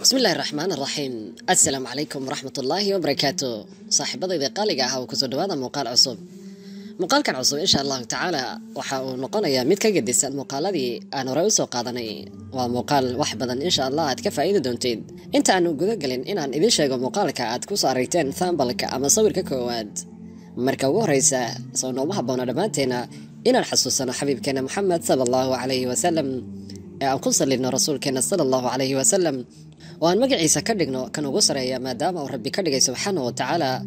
بسم الله الرحمن الرحيم. السلام عليكم ورحمة الله وبركاته. صاحبتي إذا قالق أها وكسر هذا مقال عصب. مقال كان عصب إن شاء الله تعالى ونقول يا ميت كجديس المقال الذي أنا رئيسه قادني ومقال وحبذا إن شاء الله أتكفى إذا دونتيد. أنت أنو جذقلين إن إذا شيء مقالك أتكوس أريتين ثامبلك أما صور ككواد. مركوه رئيسه صونو محبونا دمانتنا إن الحسوسنا حبيب كان محمد صلى الله عليه وسلم. أقصد لنا رسول كان صلى الله عليه وسلم. وأن مجلس كدقنا كانوا قصريا ما دام وربي كدق سبحانه وتعالى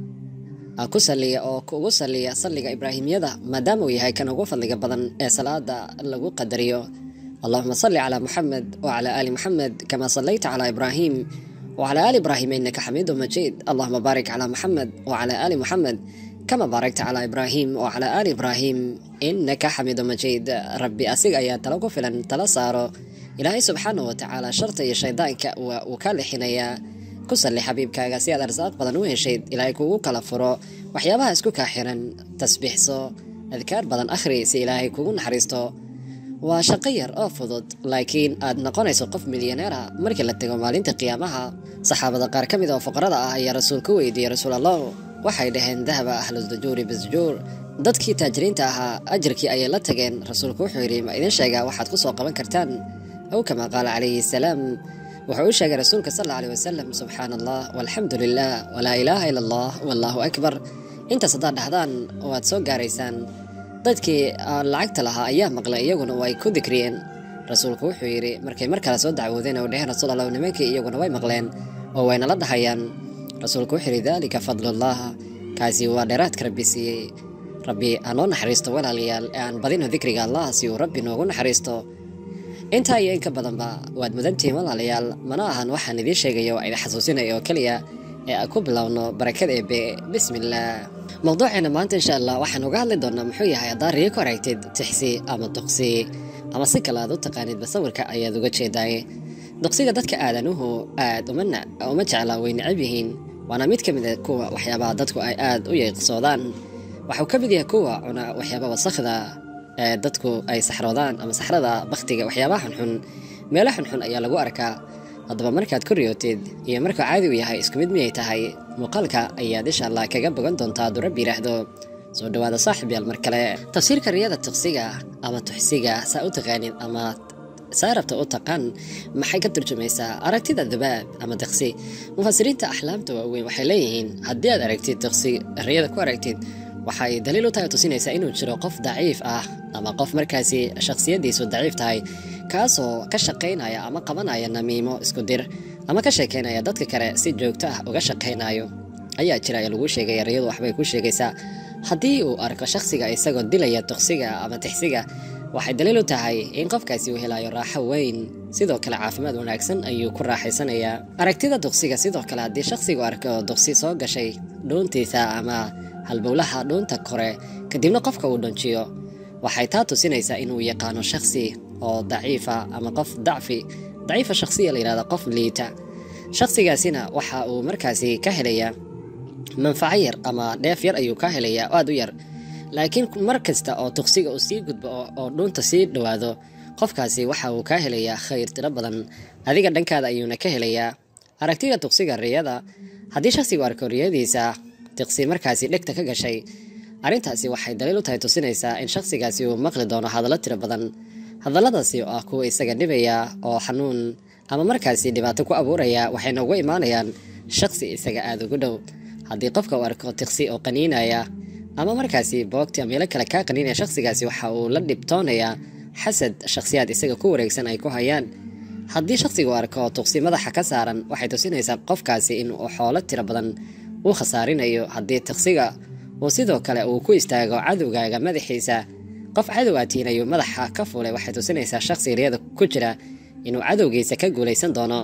كسلي أو كسلي صلي إبراهيم يدا ما دام وياي كانوا قفل لك بدن صلاة اللي قدريو. اللهم صل على محمد وعلى آل محمد كما صليت على إبراهيم وعلى آل إبراهيم إنك حميد مجيد. اللهم بارك على محمد وعلى آل محمد كما باركت على إبراهيم وعلى آل إبراهيم إنك حميد مجيد. ربي أسيق آيات تلقفلا تلصارو إلهي سبحانه وتعالى شرطي شيطانك وكال حينيا كسل لحبيبك غاسياد أرزاق بدن وهشيد إلهي كوكو كالفرو وحيابها اسكو كاحرا تسبيح سو أذكار بدن أخري سي إلهي كوكو نحريستو وشقير أفضد لكن أد نقونيسو قف مليونيرها مركي لتقو مالين قيامها صحابة قار كميدا وفقرada يا رسول كويد يا رسول الله waxay dhaheen dahaba ahlus dujuri bisjur dadkii taajiriinta ahaa ajirkii ay la tageen rasuulku wuxuu yiri ma idin sheegaa waxaad ku soo qaban kartaan أو كما قال عليه السلام وحوش رسولك صلى الله عليه وسلم سبحان الله والحمد لله ولا إله إلا الله والله أكبر. أنت صدار هذان واتسوق ريسان ضدك لعقت لها أيام مقلة يجون ويكون ذكرين رسولك وحيري مركي سود عوذين وديه رسول الله ونمك يجون وي مقلين وين لد حيان رسولك وحيري ذلك فضل الله كازي ودرات كربيسي ربي أنا نحرسته ولا ليال أن بدينا ذكر الله سيو ربي نقول نحرسته أنت أي إنك بدن با واد مدنتي ولا ليال مناهن وحن ذي شيء جو إذا حسوسنا يو كليا أكوب لونه بركة بسم الله. موضوعنا ما أنت إن شاء الله وحن وقال لدونا محوية هي دار ريكو رايتد تحسي أما تقصي أما سكلا ذو تقانيد بصور كأي ذو قد شيء داي دقصي قدتك آدنوه آد ومنع ومجعل وين عبيهين وأنا ميت كمذا كوا وحيابا دتكو أي آد ويقصودان وحو كبدي كوا عنا وحيابا وصخذا dadku ay saxroodaan ama saxrada baqtiga waxyaabaha xun meelaha xun ayaa lagu arkaa hadaba markaad ku riyootid iyo marka caadi u yahay isku mid miyay tahay muuqaalka ayaad insha Allah kaga bogan doontaa durab yiraahdo soo dhawaada saaxiibayaal mar kale tafsiirka riyada taqsiga ama tuxsiga saa u taqaanid ama saarabta u taqaan maxay ka turjumaysaa aragtida dabaab ama taqsi mufassiriinta axlaamta waxay leeyihiin haddii aad aragtid taqsi riyada ku aragtid waxay daliil u tahay tusinaysaa inuu jiro qof daciif ah ama qof markaasi shakhsiyadiisu daciif tahay kaasoo ka shaqeynaya ama qabanaya namiimo isku dir ama ka sheekeynaya dadka kale si joogto ah uga shaqeynayo ayaa jira lagu sheegay riyadu waxbay ku sheegaysaa haddii uu arko shakhsiga isagoo dilaya taqsiga ama tixsiga waxay daliil u tahay in qofkaasi uu helayo raaxo weyn sidoo kale caafimaad wanaagsan ayuu ku raaxaysanayaa aragtida taqsiga sidoo kale haddii shakhsigu arko taqsi soo gashay dhuuntiisa ama halbowlaha dhuunta kore kadibna qofka uu dhanjiyo waxay taa tusinaysaa inuu yaqaano shakhsi oo daciifa ama qof daciifa shakhsiya la yiraahdo qof liita shakhsigaasina waxa uu markaasi ka helayaa manfaco yar ama dheef yar ayuu ka helayaa aad u yar laakiin markasta oo taqsiga uu sii gudbo oo dhuunta sii dhawaado qofkaasi waxa uu ka helayaa khayr tiro badan adiga dhankaada ayuuna ka helayaa aragtida taqsiga riyada haddii shakhsigu arko riyadiisa taqsi markaasi dhegta ka gashay arintaasi waxay daliil u tahay tusinaysaa in shakhsigaasi uu maqli doono hadallo tiro badan hadalladaasi oo ah kuwa isaga dhibaya oo xanuun ama markaasi dhibaato ku abuuraya waxayna uga imaanayaan shakhsi isaga aad ugu dhow haddii qofka uu arko taqsi oo qaniinaya ama markaasi boogti ama meelo kale ka qaniinaya shakhsigaasi waxa uu la dhibtoonayaa xasad shakhsiyaad isaga ku wareegsan ay ku hayaan haddii shakhsigu arko taqsi madaxa ka saaran waxay tusinaysaa qofkaasi in uu xoolo tiro badan uu khasaarinayo haddii taqsiga uu sidoo kale uu ku istaago cadowgaaga madaxiisa qof cadowatiinayo madaxa ka fuulay waxay tusinaysaa shakhsi riyada ku jira inuu cadowgiisa ka guulaysan doono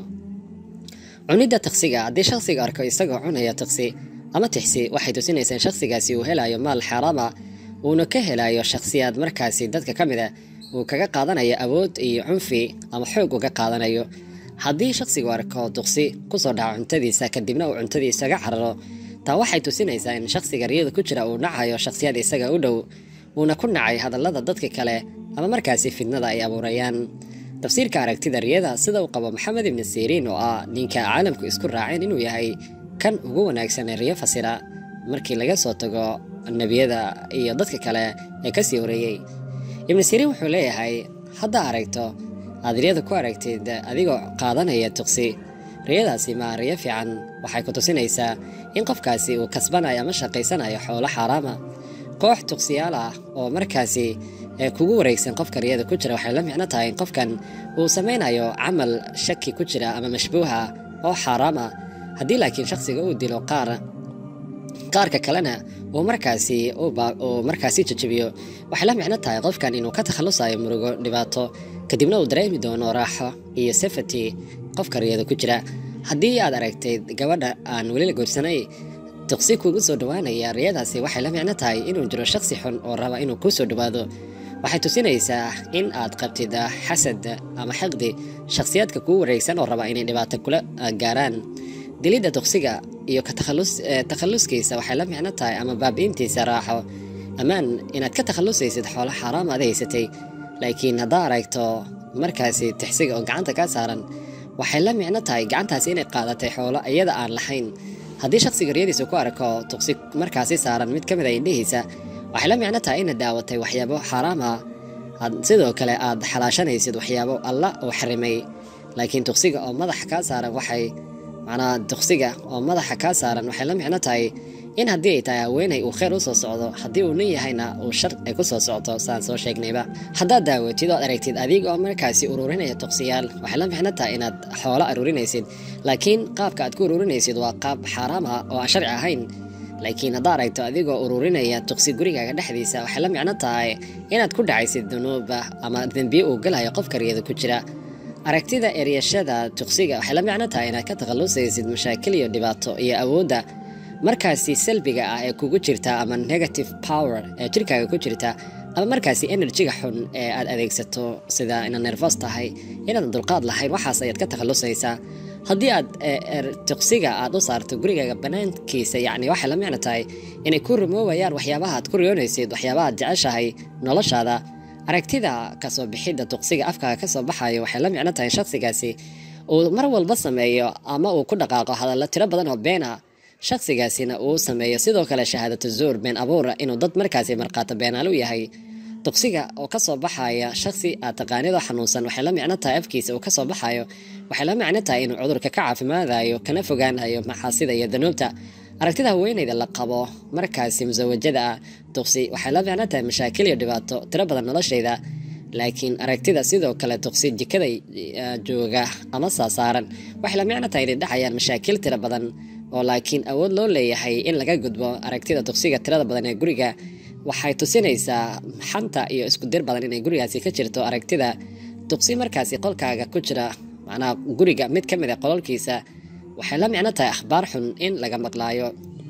cunida taqsiga haddii shakhsiga arko isagoo cunaya taqsi ama tixsi waxay tusinaysaa in shakhsigaasi uu helayo maal xaraama uuna ka helayo shakhsiyaad markaasi dadka ka mid ah uu kaga qaadanayo awood iyo cunfi ama xoog uga qaadanayo haddii shakhsigu arko taqsi kusoo dhaco cuntadiisa kadibna uu cuntadiisa ga cararo taa waxay tusinaysaa in shakhsiga riyada ku jira uu nacayo shakhsiyad isaga u dhow uuna ku nacay hadallada dadka kale ama markaasi fidnada ay abuurayaan tafsiirka aragtida riyada sida uu qabo maxamed ibn siriin oo ah ninka caalamku isku raaceen inuu yahay kan ugu wanaagsan ee riyo fasira markii laga soo tago nabiyada iyo dadka kale ee ka sii horeeyay. ibn siriin wuxuu leeyahay hadda aragto aad riyada ku aragtid adigoo qaadanaya tuqsi, riyadaasi ma riyo fiican, waxay ku tusinaysaa in qofkaasi uu kasbanayo ama shaqaysanayo xoolo xaraama. koox tuqsiyaal ah oo markaasi kugu wareegsan qofka riyada ku jira waxay la micno tahay in qofkan uu sameynayo camal shaki ku jira ama mashbuuha oo xaraama. haddii laakiin shakhsiga uu dilo qaarka kalena uu markaasi jajabiyo, waxay la micno tahay qofkan inuu ka takhalusayo murugo, dhibaato, kadibna uu dareemi doono raaxo iyo safety qofka riyada ku jira. haddii aad aragtid gabadha aan weli la guursanay tuqsi kugu soo dhawaanaya, riyadaasi waxay la micno tahay inuu jiro shakhsi xun oo raba inuu kuu soo dhawaado. waxay tusinaysaa in aad qabtid xasad ama xiqdi shakhsiyaadka kugu wareegsan oo raba inay dhibaato kula gaaraan. dilidda tuqsiga iyo ka takhaluskiisa waxay la micno tahay ama baabi'intiisa raaxo, ammaan, inaad ka takhalusaysid xoolo xaraam aad haysatay. laakiin haddaa aragto markaasi tixsiga oo gacanta kaa saaran, waxay la micno tahay gacantaasi inay qaadatay xoolo iyada aan lahayn. haddii shakhsiga riyadiisa ku arko tuqsi markaasi saaran mid ka mid a indhihiisa, waxay la micno tahay inaad daawatay waxyaabo xaraam ah, sidoo kale aad xalaashanaysid waxyaabo alla uu xarimay. laakiin tuqsiga oo madaxa kaa saaran waxay la micno tahay in haddii ay tahay haweenay uu khayr u soo socdo, haddii uu nin yahayna uu shar ay ku soo socto saan soo sheegnayba. haddaad daawatid oo aragtid adiga oo markaasi ururinaya tuqsiyaal, waxay la micno tahay inaad xoolo aruurinaysid, laakiin qaabka aad ku ururinaysid waa qaab xaraam ah oo aan sharci ahayn. laakiin haddaa aragto adigoo ururinaya tuqsi gurigaaga dhexdiisa, waxay la micno tahay inaad ku dhacaysid dunuuba ama dembiye uu galayo qofka riyada ku jira. aragtida eryashada tuqsiga waxay la micno tahay inaad ka takhalusaysid mashaakil iyo dhibaato iyo awoodda markaasi salbiga ah ee kugu jirta ama negative power ee jirkaaga ku jirta, ama markaasi enerjiga xun ee aad adeegsato sida inaad nervous tahay, inaadan dulqaad lahayn, waxaas ayaad ka takhalusaysaa. haddii aad tuqsiga aad u saarto gurigaaga banaankiisa, yacni waxay la micno tahay inay ku rumoobayaan waxyaabaha aad ku riyoonaysid, waxyaabaha aad jeceshahay noloshaada. aragtida kasoo bixidda tuqsiga afkaaga kasoo baxayo waxay la micno tahay shakhsigaasi uu mar walba sameeyo ama uu ku dhaqaaqo hadallo tiro badan oo beena, shakhsigaasina uu sameeyo sidoo kale shahaadatu zuur, been abuura, inuu dad markaasi marqaato beenaalu yahay. tuqsiga oo kasoo baxaya shakhsi aad taqaanidoo xanuunsan, waxay la micno tahay afkiisa uu kasoo baxayo, waxay la micno tahay inuu cudurka ka caafimaadayo kana fogaanayo maxaasida iyo danuubta. aragtida haweenayda la qabo markaasi musawajada ah tuqsi waxay la micno tahay mashaakil iyo dhibaato tiro badan noloshayda. laakiin aragtida sidoo kale tuqsi jikada jooga ama saasaaran, waxay la micno tahay inay dhacayaan mashaakil tiro badan oo laakiin awood loo leeyahay in laga gudbo. aragtida tuqsiga tirada badan ee guriga waxay tusinaysaa xanta iyo isku dir badan inay gurigaasi ka jirto. aragtida tuqsi markaasi qolkaaga ku jira, macnaha guriga mid ka mid a qolalkiisa, waxay la micno tahay akhbaar xun in laga maqlaayo.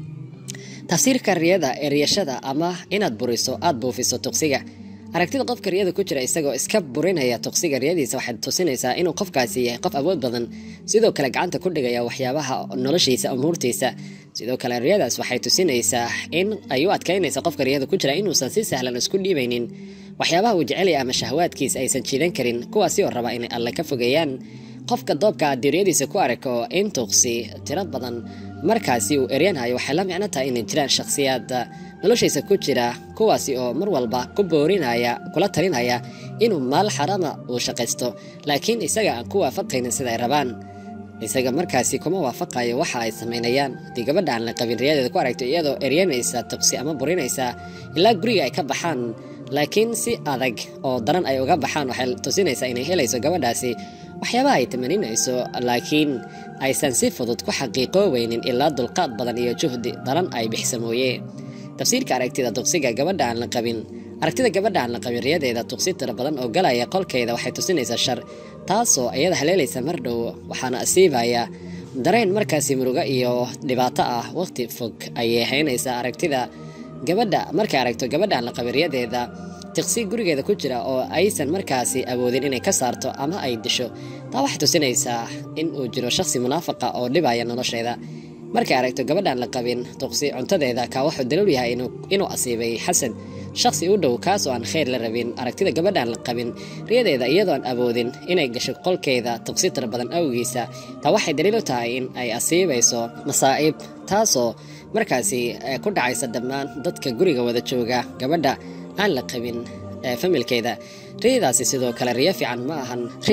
tafsiirka riyada eryashada ama inaad buriso aad buufiso tuqsiga, aragtida qofka riyada ku jira isagoo iska burinaya tuqsiga riyadiisa waxay tusinaysaa inuu qofkaasi yahay qof awood badan, sidoo kale gacanta ku dhigaya waxyaabaha noloshiisa, umuurtiisa. sidoo kale riyadaas waxay tusinaysaa in ay u adkaynaysa qofka riyada ku jira inuusan si sahlan isku dhiibaynin waxyaabaha uu jecel yahay ama shahwaadkiisa aysan jiidan karin, kuwaasi oo raba inay alle ka fogeeyaan. qofka doobka riyadiisa ku arko in tuqsi tiro badan markaasi uu eryanayo, waxay la micno tahay inay jiraan shakhsiyaad noloshiisa ku jira kuwaasi oo mar walba kula talinaya inuu maal xaraama uu shaqaysto, laakiin isaga aan ku waafaqaynin sida ay rabaan. isaga markaasi kuma waafaqayo waxa ay sameynayaan. haddii gabadha aan la qabin riyadeeda ku aragto iyadoo eryanaysa tuqsi ama burinaysa ilaa guriga ay ka baxaan, laakiin si adag oo daran ay uga baxaan, waxay tusinaysaa inay helayso gabadhaasi waxyaabaha ay tamaninayso, laakiin aysan si fudud ku xaqiiqooweynin ilaa dulqaad badan iyo juhdi daran ay bixisa mooye. tafsiirka aragtida tuqsiga gabadha aan la qabin, aragtida gabadha aan la qabin riyadeeda tuqsi tiro badan oo galaya qolkeeda waxay tusinaysaa shar, taasoo iyada haleelaysa mar dhow, waxaana asiibaya dareen markaasi murugo iyo dhibaato ah waqti fog ayay haynaysaa. aragtida gabadha markay aragto gabadha aan la qabin riyadeeda tiqsi gurigeeda ku jira oo aysan markaasi awoodin inay ka saarto ama ay disho, taa waxay tusinaysaa in uu jiro shakhsi munaafaqa oo dhibaya nolosheeda. markay aragto gabadhaan la qabin tuqsi cuntadeeda kaa wuxuu daliil yahay inuu asiibay xasad, shakhsi u dhow kaasoo aan khayr la rabin aragtida gabadhaan la qabin riyadeeda iyadoo aan awoodin inay gasho qolkeeda tuqsi tira badan awgiisa taa waxay daliil u tahay in ay asiibayso masaa'ib taasoo markaasi ku dhacaysa dhammaan dadka guriga wada jooga gabadha aan la qabin familkeeda riyadaasi sidoo kale riyo fiican ma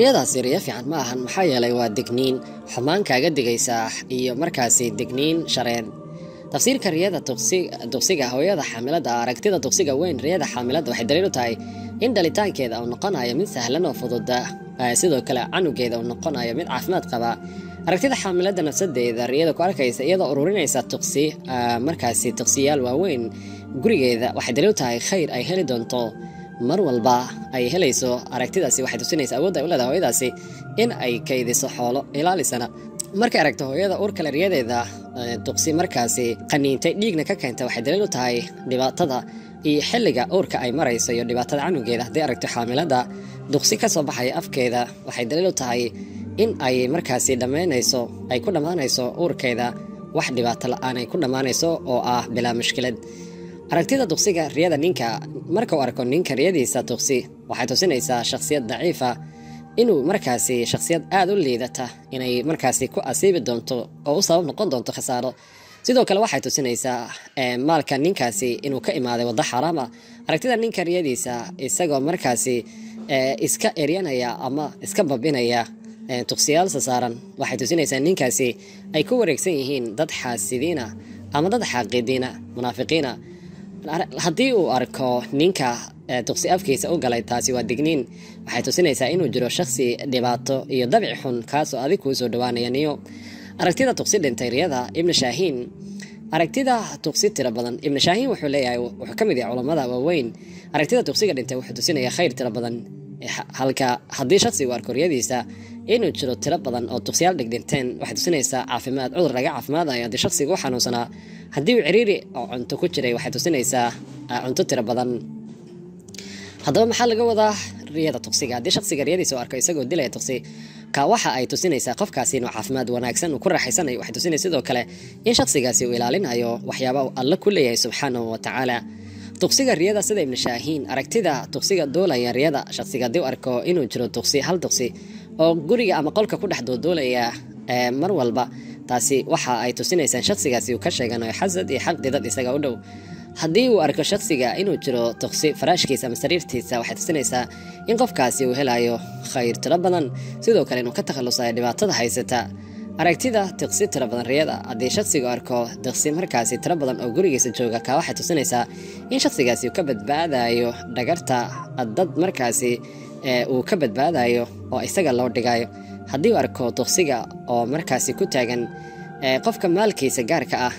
ahan maxaa yeelay waa digniin xumaan kaaga digaysa iyo markaasi digniin shareen tafsiirka riyada tuqsiga hooyada xaamilada aragtida tuqsiga weyn riyada xaamilada waxay daliil u tahay in dhalitaankeeda uu noqonayo mid sahlan oo fududa sidoo kale canugeeda uu noqonayo mid caafimaad qaba aragtida xaamilada nafsadeeda riyada ku arkaysa iyadoo ururinaysa markaasi tuqsiyaal waaweyn gurigeeda waxay daliil u tahay khayr ay heli doonto mar walba ay helayso aragtidaasi waxay tusinaysaa awoodda ay u leedahay hooyadaasi in ay kaydiso xoolo ilaalisana markay aragto hooyada uurkale riyadeeda tuqsi markaasi qaniintay dhiigna ka keenta waxay daliil u tahay dhibaatada iyo xilliga uurka ay marayso iyo dhibaatada canugeeda haddii aragto xaamilada duqsi ka soo baxaya afkeeda waxay daliil u tahay in ay markaasi ay ku dhammaanayso uurkeeda wax dhibaato la-aan ay ku dhammaanayso oo ah bilaa mushkilad aragtida tuqsiga riyada ninka marka uu arko ninka riyadiisa tuqsi waxay tusinaysaa shakhsiyad daciifa inuu markaasi shakhsiyad aad u liidata inay markaasi ku asiibi doonto oo u sabab noqon doonto khasaaro sidoo kale waxay tusinaysaa maalka ninkaasi inuu ka imaaday waddo xaraama aragtida ninka riyadiisa isagoo markaasi iska eryanaya ama iska babinaya tuqsiyaal saaran waxay tusinaysaa ninkaasi ay ku wareegsan yihiin dad xaasidiina ama dad xaaqidiina munaafiqiina haddii uu arko ninka tuqsi afkiisa u galay taasi waa digniin waxay tusinaysaa inuu jiro shakhsi dhibaato iyo dabici xun kaasoo adig kuu soo dhawaanaya niyo aragtida tuqsi dhintay riyada ibnu shaahiin aragtida tuqsi tira badan ibnu shaahiin wuxuu leeyahay wuxuu ka mid yahay culamada waaweyn aragtida tuqsiga dhintay wuxuu tusinaya khayr tira badan halka haddii shakhsi uu arko riyadiisa inuu jiro tiro badan oo tuqsiyaal dhigdhinteen waxay tusinaysaa caafimaad cudur laga caafimaadayo haddii shakhsiga u xanuunsanaa haddii uu ciriiri oo cunto ku jiray waxay tusinaysaa cunto tiro badan haddaba maxaa laga wadaa riyada tuqsiga haddii shakhsiga riyadiisa uu arko isagoo dilaya tuqsi ka waxa ay tusinaysaa qofkaasi inuu caafimaad wanaagsan uu ku raaxaysanayo waxay tusinaysaa sidoo kale in shakhsigaasi uu ilaalinayo waxyaaba uu alle ku leeyahay subxaanahu wa tacaala tuqsiga riyada sida ibnu shaahiin aragtida tuqsiga doolaya riyada shakhsiga haddii uu arko inuu jiro hal tuqsi oo guriga ama qolka ku dhex doodoolaya mar walba taasi waxa ay tusinaysaa shakhsigaasi uu ka sheeganayo xasad iyo xaqdi dad isaga u dhow haddii uu arko shakhsiga inuu jiro tuqsi faraashkiisa ama sariirtiisa waxay tusinaysaa in qofkaasi uu helayo khayr tiro badan sidoo kale inuu ka takhalusayo dhibaatada haysata aragtida tuqsi tiro badan riyada haddii shakhsiga arko tuqsi markaasi tiro badan oo gurigiisa jooga ka waxay tusinaysaa in shakhsigaasi uu ka badbaadayo dhagarta dad markaasi uu ka badbaadayo oo isaga loo dhigayo haddii uu arko tuqsiga oo markaasi ku taagan qofka maalkiisa gaarka ah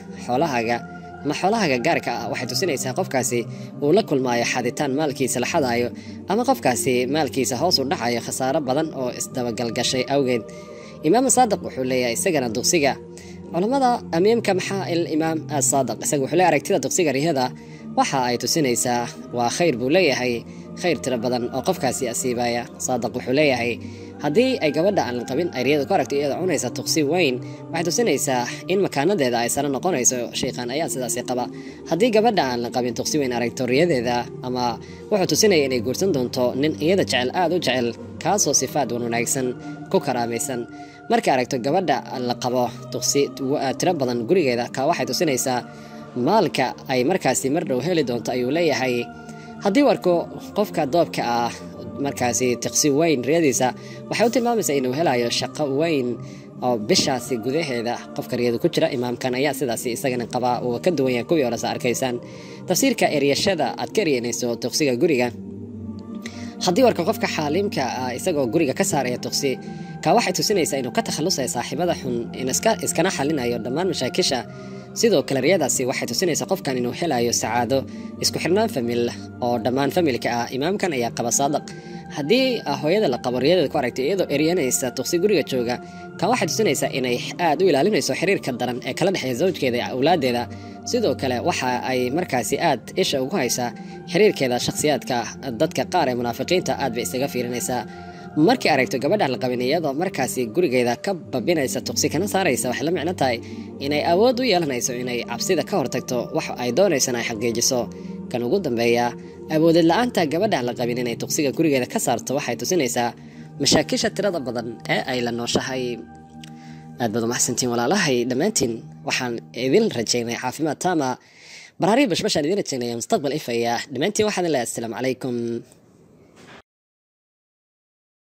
xoolahaaga gaarka ah waxay tusinaysaa qofkaasi uu la kulmaayo xaditaan maalkiisa la xadaayo ama qofkaasi maalkiisa hoos u dhacayo khasaaro badan oo isdabagalgashay awgeed imaam saadiq wuxuu leeyahay isagana tuqsiga culamada amiimka maxaa imaam saadiq isaga wuxuu leeyahay aragtida tuqsiga riyada waxa ay tusinaysaa waa khayr buu leeyahay khayr tiro badan oo qofkaasi asiibaya saadiq wuxuu leeyahay haddii ay gabadha aan la qabin ay riyada ku aragto iyada cunaysa tuqsi weyn waxay tusinaysaa in makaanadeeda ay sare noqonayso sheekhan ayaa sidaasi qaba haddii gabadha aan la qabin tuqsi weyn aragto riyadeeda ama wuxuu tusinaya inay guursan doonto nin iyada jecel aad u jecel kaasoo sifaad wanaagsan ku karaamaysan markay aragto gabadha la qabo tuqsi tiro badan gurigeeda ka waxay tusinaysaa maalka ay markaasi mar dhow heli doonto ayuu leeyahay haddii uu arko qofka doobka ah markaasi tiqsi weyn riyadiisa waxay u tilmaamaysaa inuu helayo shaqo weyn oo bishaasi gudaheeda qofka riyadu ku jira imaamkan ayaa sidaasi isagana qabaa uu ka duwan yahay kuwii hore arkaysaan tafsiirka eryashada aad ka eryanayso tuqsiga guriga haddii warka qofka xaalimka isagoo guriga ka saaraya tuqsi ka waxay tusinaysaa inuu ka takhalusayo saaxiibada xun in iskana xalinayo dhammaan mashaakisha sidoo kale riyadaasi waxay tusinaysaa qofkan inuu helayo sacaado isku xirnaan famil oo dhammaan familka ah imaamkan ayaa qaba saadiq haddii hooyada la qabo riyadeeda ku aragtay iyadoo eryanaysa tuqsi guriga jooga ka waxay tusinaysaa inay aad u ilaalinayso xiriirka daran ee kala dhexeeya zawjkeeda iyo awlaadeeda sidoo kale waxa ay markaasi aad isha ugu haysaa xiriirkeeda shakhsiyaadka dadka qaar ee munaafiqiinta aad bay isaga fiirinaysaa markii aragto gabadha la qabin iyadoo markaasi gurigeeda ka babinaysa tuqsi kana saaraysa waxay la micno tahay inay awood u yeelanayso inay cabsida ka hortagto wax ay doonaysana ay xaqiijiso kan ugu dambeeya awoodid la'aanta gabadha la qabin inay tuqsiga gurigeeda ka saarto waxay tusinaysaa mashaakisha tirada badan ee ay la nooshahay aad baad u maxsantiin walaalahay dhammaantiin waxaan idin rajaynay caafimaad taama baraari bashbashaan idin rajaynaya mustaqbal ifaya dhammaantiin waxaan leeyahay assalaamu calaykum